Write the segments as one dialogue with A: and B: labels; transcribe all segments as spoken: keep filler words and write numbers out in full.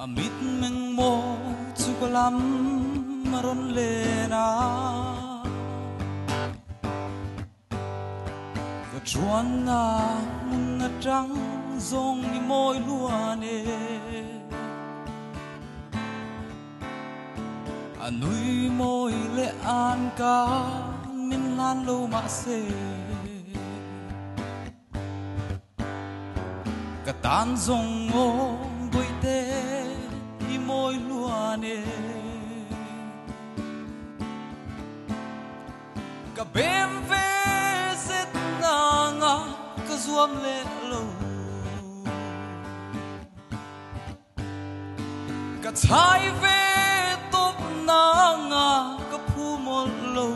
A: amit meng mo chukalam maron le na ka chuan na mun na trăng zong ni môi lúa nè anui môi lệ an ca min lan lâu mà se cả tan zong ngô bụi tê i môi lúa nè cả bem ve zet na nga cả zuam lệ lâu cả trái ve top na nga cả phu mol lâu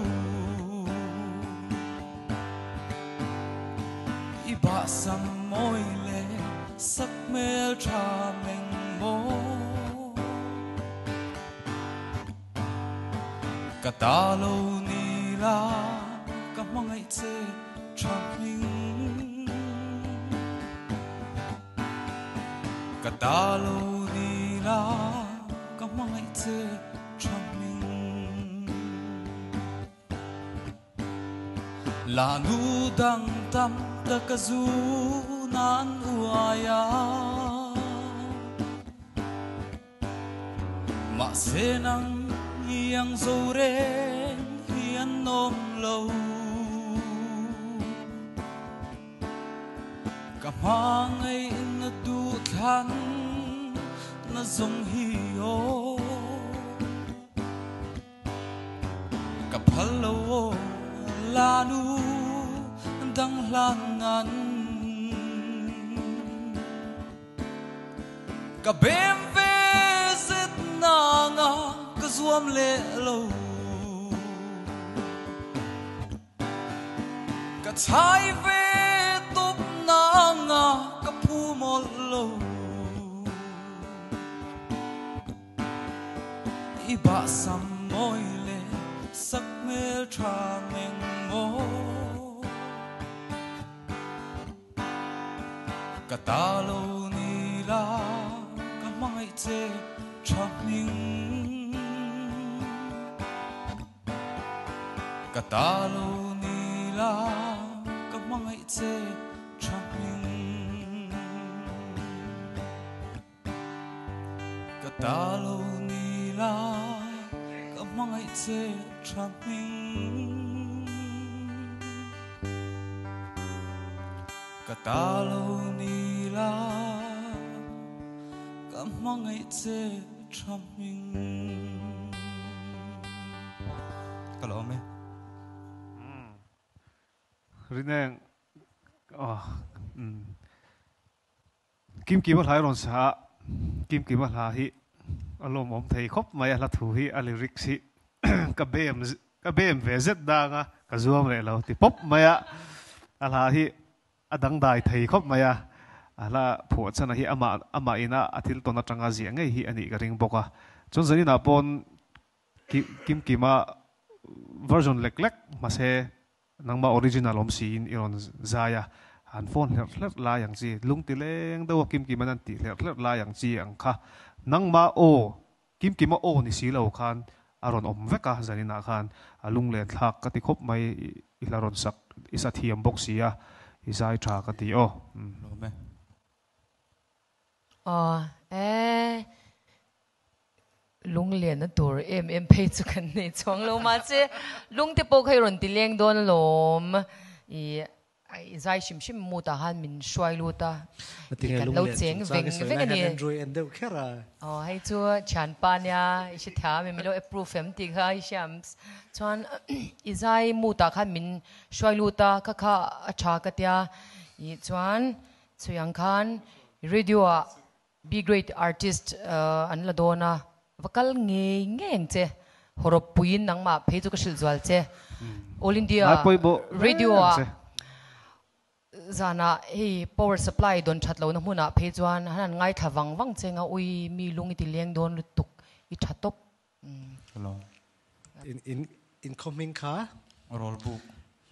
A: i ba sam môi lệ sắc mê trà mình mô cả ta lâu ni la cả mong ngày chê trà mình cả ta lâu ni la cả mong ngày chê trà mình là nu đăng tâm ta cả du nan uaya ma se nang yang zore hian nom lâu cả mang ấy na du than na zong hi o cả phalo la nu dang lan ngan cả bem ve zet na nga cả zuam lệ lâu cả trái ve top na nga cả phu mol lâu i ba sam môi lệ sắc mê trà mình mô cả ta lâu ni la cả mai chê trà mình cả ta lâu ni la cả mai chê trà mình cả ta lâu ni la cả mai chê trà mình cả ta lâu ni la cả mong ngày chê trong mình cả lo me
B: rineng oh kim kim hai ron sa kim kim ha hi alom om thei khop mai la thu hi alirik si ka bem ka bem ve zet da nga ka zuam le lo ti pop maya ala hi adang dai thei khop maya ala pho chana hi ama ama ina athil tona tanga zi ngai hi ani ka ring boka chon zani na pon kim kima version lek lek ma se nangma original om sin iron zaya han phone hlet la yang chi lung ti leng do kim kima nan ti hlet la yang chi ang kha nangma o kim kima o ni si lo khan aron om veka zani na khan alung le thak ka ti khop mai ilaron sak isa thiam boxia izai tha ka ti o lo me
C: ờ ê lung liền nó tuổi em em phải chụp cái này chọn lâu mà chứ lung thì bốc hay rồi thì liền đón lom ý ai giải sim sim mua ta han mình xoay luôn ta cái lâu chén vinh vinh cái này ờ hay chưa chán pan ya ý sẽ thả mình mình lo approve em thì ha ý xem chọn ý giải mua ta han mình xoay luôn ta các các cha cái tia ý chọn chuyên khan radio B grade artist an la dona vakal nge ngeng che horop puin nang ma pheju ka silzwal che all india radio zana he power supply don thatlo na huna phejuan hanan ngai thawang wang chenga ui mi lungi ti leng don tuk i thatop
D: in in incoming car
A: roll book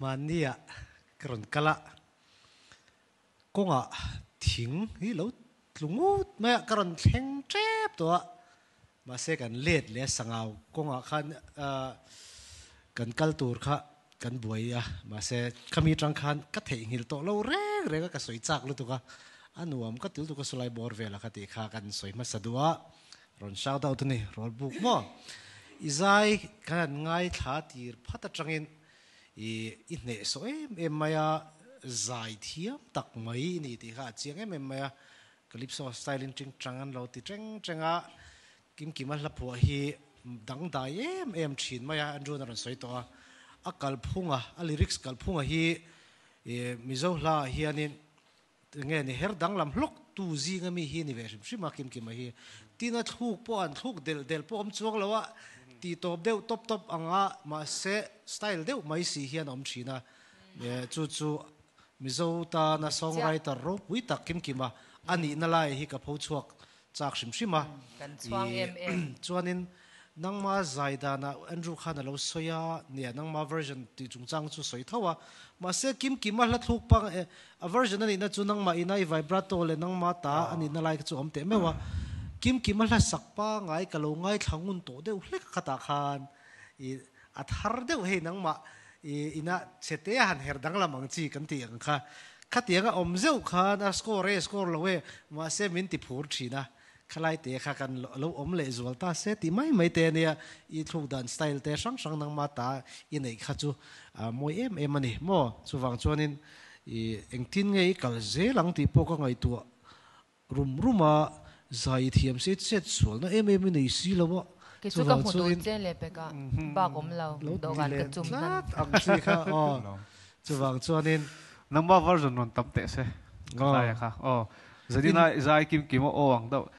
D: mania kron kala konga thing hi lo lungut maya karon theng trep to ma se kan let le sangau konga khan kan kaltur kha kan buaya ma se khami tang khan ka thei hil to lo re re ka soi chak lu tu ka anuam ka til tu ka sulai bor vela ka ti kha kan soi ma sadua ron shout out ni rol book mo izai kan ngai tha tir phata tangin i i ne so em em maya zai thiam tak mai ni ti kha chiang em em maya calypso style in ching changan lo ti cheng chenga kim kim la phu hi dang dai em em thin maya anru na ron soi to a kal phunga a lyrics kal phunga hi e mizo la hianin nge ni her dang lam hlok tu zi nga mi hi ni ve shim ma kim kim hi tina thuk po an thuk del del po om chuang lawa ti top deu top top anga ma se style deu mai si hian om thina e chu chu mizo ta na songwriter ro pui tak kim kim ma ani na lai hi ka pho chuak chak shim shima
C: kan chuang em em
D: chuanin nangma zaida na andrew khan lo soya ne nangma version ti chungchang chu soi thawa ma se kim kim ma la thuk pang a version ani na chu nangma inai vibrato le nangma ta ani na lai chu om te mewa kim kim ma la sakpa ngai ka lo ngai thangun to deu hlek khata khan i athar deu he nangma i ina chete han her dang la mang chi kan ti ang kha khatianga om zeu khan a score score lo we ma se min ti phur thina khalai te kha kan lo om le zual ta se ti mai mai te ne i thu dan style te sang sang nang ma ta i nei kha chu moi em em ani mo chu wang chuanin i engtin ngei kal ze lang ti po ka ngai tu rum ruma zai thiam se set sual na em em nei si lo
C: ke chu ka hmu chen le pe ka ba kom lo do gan ka chum nan
D: ang si kha o chu wang chuanin
B: number version non tam te se ngai kha oh zadina zai kim kim o ang do